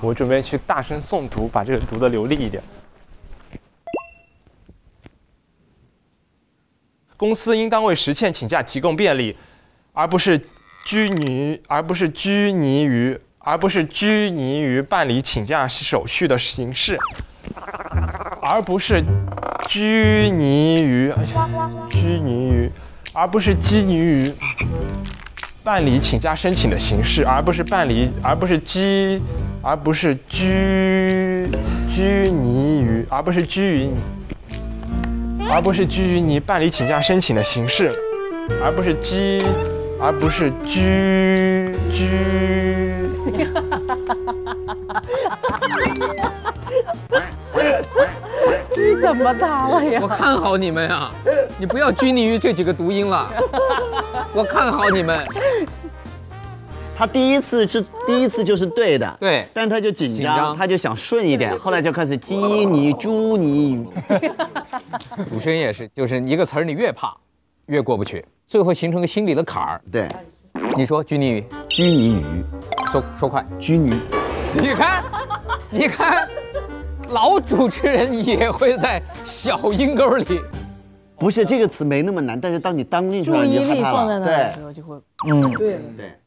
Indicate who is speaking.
Speaker 1: 我准备去大声诵读，把这个读得流利一点。公司应当为实现请假提供便利，而不是拘泥于办理请假手续的形式，而不是拘泥于办理请假申请的形式，而不是拘于你办理请假申请的形式，而不是
Speaker 2: 你怎么答了呀？
Speaker 3: 我看好你们啊，你不要拘泥于这几个读音了。我看好你们。
Speaker 4: 他第一次就是对的，
Speaker 3: 对，
Speaker 4: 但他就紧张，他就想顺一点，后来就开始鸡泥猪泥。
Speaker 3: 主持人也是，就是一个词儿你越怕，越过不去，最后形成个心理的坎儿。
Speaker 4: 对，
Speaker 3: 你说拘泥于，
Speaker 4: 拘泥于，
Speaker 3: 说快，
Speaker 4: 拘泥。
Speaker 3: 你看，老主持人也会在小阴沟里。
Speaker 4: 不是这个词没那么难，但是当你当进去了，你就害怕了。
Speaker 2: 注意力放在那的时候就会，
Speaker 4: 对。